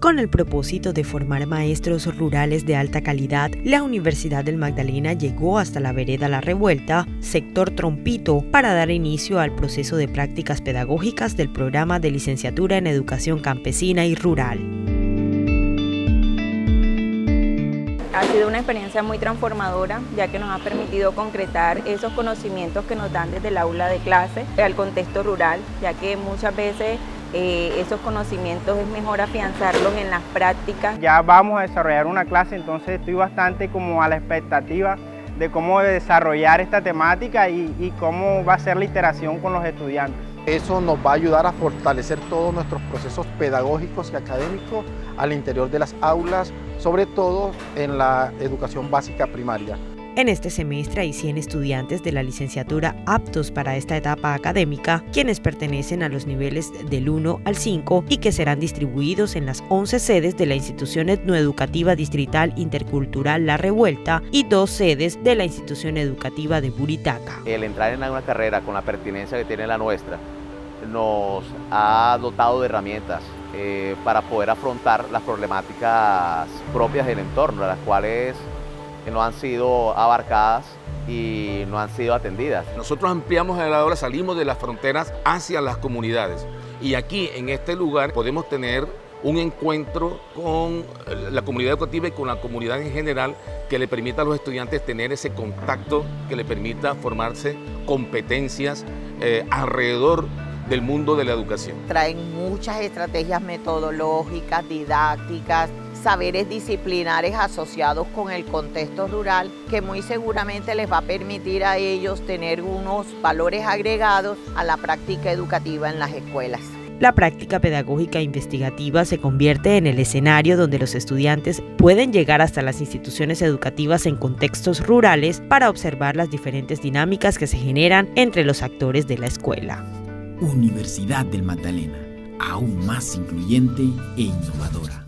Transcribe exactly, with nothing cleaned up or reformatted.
Con el propósito de formar maestros rurales de alta calidad, la Universidad del Magdalena llegó hasta la vereda La Revuelta, sector Trompito, para dar inicio al proceso de prácticas pedagógicas del programa de licenciatura en Educación Campesina y Rural. Ha sido una experiencia muy transformadora, ya que nos ha permitido concretar esos conocimientos que nos dan desde el aula de clase al contexto rural, ya que muchas veces eh, esos conocimientos es mejor afianzarlos en las prácticas. Ya vamos a desarrollar una clase, entonces estoy bastante como a la expectativa de cómo desarrollar esta temática y, y cómo va a ser la interacción con los estudiantes. Eso nos va a ayudar a fortalecer todos nuestros procesos pedagógicos y académicos al interior de las aulas, sobre todo en la educación básica primaria. En este semestre hay cien estudiantes de la licenciatura aptos para esta etapa académica, quienes pertenecen a los niveles del uno al cinco y que serán distribuidos en las once sedes de la Institución Etnoeducativa Distrital Intercultural La Revuelta y dos sedes de la Institución Educativa de Buritaca. El entrar en una carrera con la pertinencia que tiene la nuestra nos ha dotado de herramientas eh, para poder afrontar las problemáticas propias del entorno, las cuales que no han sido abarcadas y no han sido atendidas. Nosotros ampliamos el aula, salimos de las fronteras hacia las comunidades y aquí en este lugar podemos tener un encuentro con la comunidad educativa y con la comunidad en general que le permita a los estudiantes tener ese contacto, que le permita formarse competencias eh, alrededor del mundo de la educación. Traen muchas estrategias metodológicas, didácticas, saberes disciplinares asociados con el contexto rural que muy seguramente les va a permitir a ellos tener unos valores agregados a la práctica educativa en las escuelas. La práctica pedagógica investigativa se convierte en el escenario donde los estudiantes pueden llegar hasta las instituciones educativas en contextos rurales para observar las diferentes dinámicas que se generan entre los actores de la escuela. Universidad del Magdalena, aún más incluyente e innovadora.